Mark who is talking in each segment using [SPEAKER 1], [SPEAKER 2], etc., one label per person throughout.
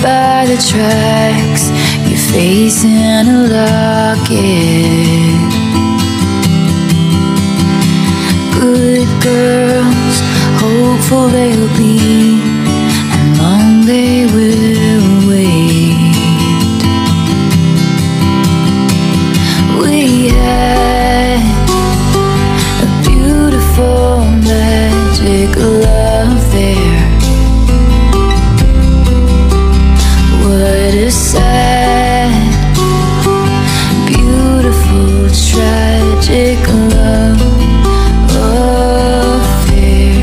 [SPEAKER 1] by the tracks, your face in a locket. Good girls, hopeful they'll be, and long they will wait. We had a beautiful magic love there. What a sad, beautiful, tragic love affair.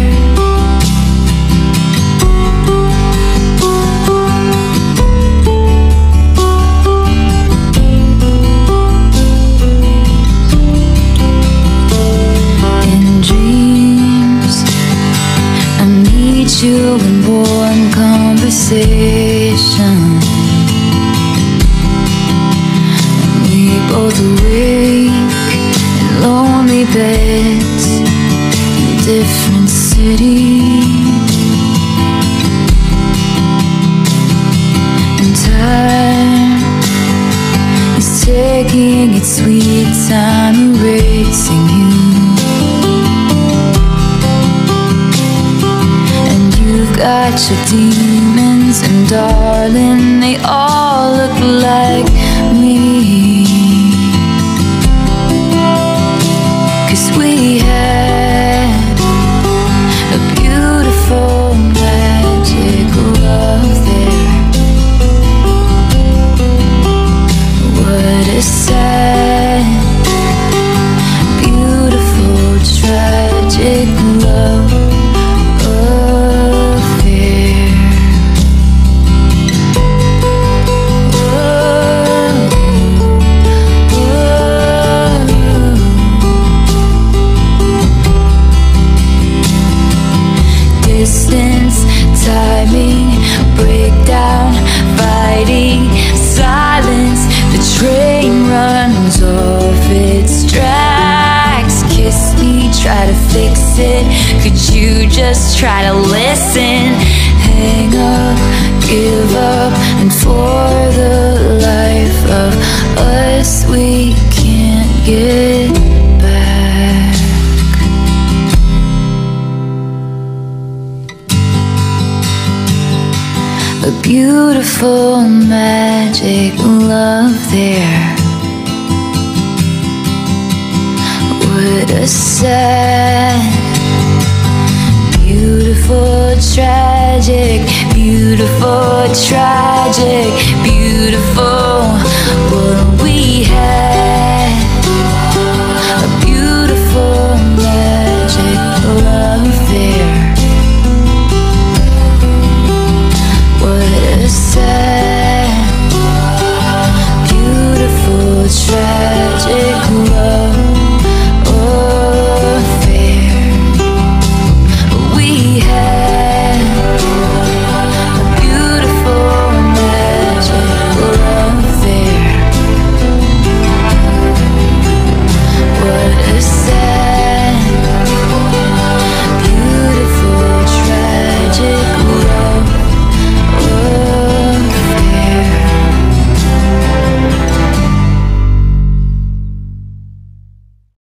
[SPEAKER 1] In dreams, I meet you in warm conversation. Both awake in lonely beds in different cities, and time is taking its sweet time erasing you. And you've got your demons, and darling, they all look like me. 'Cause we had a beautiful magic love there. What a sad, beautiful, tragic love affair. Distance, timing, breakdown, fighting, silence. The train runs off its tracks. Kiss me, try to fix it. Could you just try to listen? Hang up, give up, and for the life of us we can't get back. A beautiful magic love there. What a sad, beautiful, tragic, beautiful, tragic